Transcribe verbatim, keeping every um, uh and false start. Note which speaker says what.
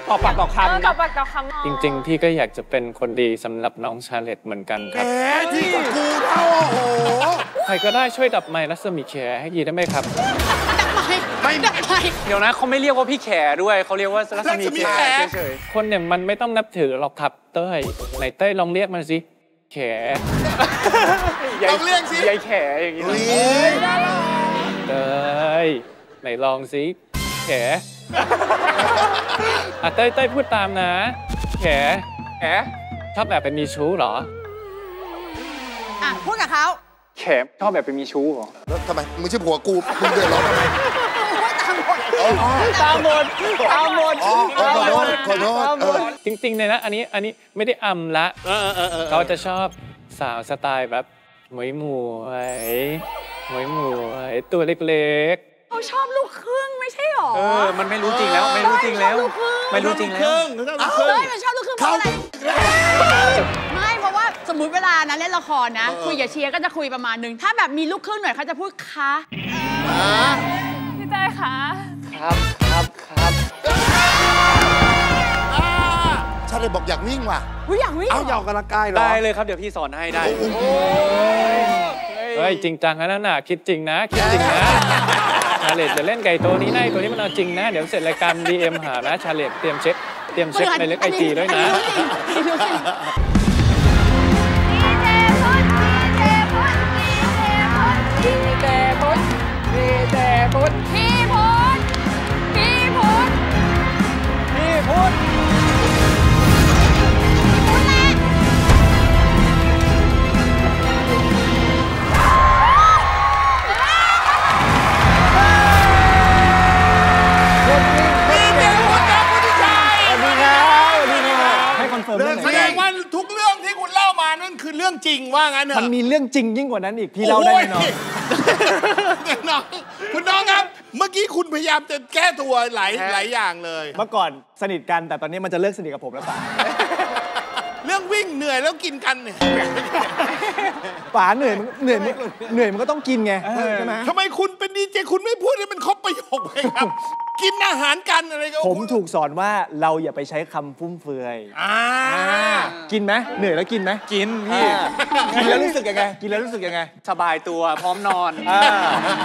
Speaker 1: ต่อปากต่อคำ
Speaker 2: ต่อปากต่อคำ
Speaker 3: จริงๆพี่ก็อยากจะเป็นคนดีสำหรับน้องชาเลตเหมือนกันครับ
Speaker 4: แหมที่กับกูเท่าโอ้โห
Speaker 3: ใครก็ได้ช่วยดับไมค์รัศมีแขให้ยีได้ไหมครับ
Speaker 5: ดับไมค์ไม่ดับไมค์
Speaker 1: เดี๋ยวนะเขาไม่เรียกว่าพี่แขด้วยเขาเรียกว่ารัศมีแขเฉย
Speaker 3: คนอย่างมันไม่ต้องนับถือหรอกครับเต้ยไหนเต้ยลองเรียกมันสิแข
Speaker 4: ลองเรียกสิ
Speaker 1: ยายแขอย่างนี้
Speaker 3: เต้ยไหนลองสิแขอ่ะเต้ยเต้ยพูดตามนะแข
Speaker 1: แข
Speaker 3: ชอบแบบไปมีชู้เหรอ
Speaker 5: อ่ะพูดกับเขา
Speaker 1: แขชอบแบบไปมีชู้เหรอ
Speaker 4: แล้วทำไมมึงชื่อผัวกูมึงเดือดร้อนทำไม
Speaker 5: ตามหมด
Speaker 1: ตามหมดตามหมด
Speaker 4: ขอโทษขอโทษ
Speaker 3: จริงๆเลยนะอันนี้อันนี้ไม่ได้อำละเขาจะชอบสาวสไตล์แบบหมวยหมูไอ้หมวยหมูไอ้ตัวเล็กๆ
Speaker 5: เขาชอบลูกครึ่งไม่ใช่หรอ
Speaker 1: เออมันไม่รู้จริงแล้วไม่รู้จริงแล้วไม่รู้จริงแล้ว
Speaker 5: เฮ้ยมันชอบลูกครึ่งเพราะอะไรไม่เพราะว่าสมมุติเวลานะเล่นละครนะคุยกับเชียร์ก็จะคุยประมาณนึงถ้าแบบมีลูกครึ่งหน่อยเขาจะพูดคะ
Speaker 2: พี่เต้ยคะ
Speaker 1: ครับครับครับ
Speaker 4: ชาเลตบอกอยากวิ่งว่ะ
Speaker 5: อยากวิ่ง
Speaker 4: เอาอยากกำลังกายเหรอ
Speaker 1: ได้เลยครับเดี๋ยวพี่สอนให้ได้
Speaker 3: เฮ้ยจริงจังนะน่ะคิดจริงนะคิดจริงนะชาเลตจะเล่นไก่ตัวนี้ได้ตัวนี้มันเอาจริงนะเดี๋ยวเสร็จรายการ ดี เอ็ม หานะชาเลตเตรียมเช็คเตรียมเช็คในเล็กไอจีด้วยนะ
Speaker 2: ดีเจพุทธดีเจพุทธพี่พุทธพี่พุทธ
Speaker 1: พี่พุทธ
Speaker 4: แสดงว่าทุกเรื่องที่คุณเล่ามานั่นคือเรื่องจริงว่างั้นเหรอ
Speaker 6: มันมีเรื่องจริงยิ่งกว่านั้นอีกพี่เล่าได้ไหมน้อง
Speaker 4: น้องคุณน้องครับเมื่อกี้คุณพยายามจะแก้ตัวหลายหลายอย่างเลย
Speaker 6: เมื่อก่อนสนิทกันแต่ตอนนี้มันจะเลิกสนิทกับผมแล้วป่ะ
Speaker 4: เรื่องวิ่งเหนื่อยแล้วกินกันเนี่ย
Speaker 6: ป๋าเหนื่อยเหนื่อยเหนื่อยมันก็ต้องกินไงใช่ไหม
Speaker 4: ทำไมคุณเป็นดีเจคุณไม่พูดให้มันครบประโยคเลยครับกินอาหารกันอะไรก็
Speaker 6: ผมถูกสอนว่าเราอย่าไปใช้คำฟุ่มเฟือยกินไหมเหนื่อยแล้วกินไหม
Speaker 1: กินพี่
Speaker 6: กินแล้วรู้สึกยังไงกินแล้วรู้สึกยังไง
Speaker 1: สบายตัวพร้อมนอน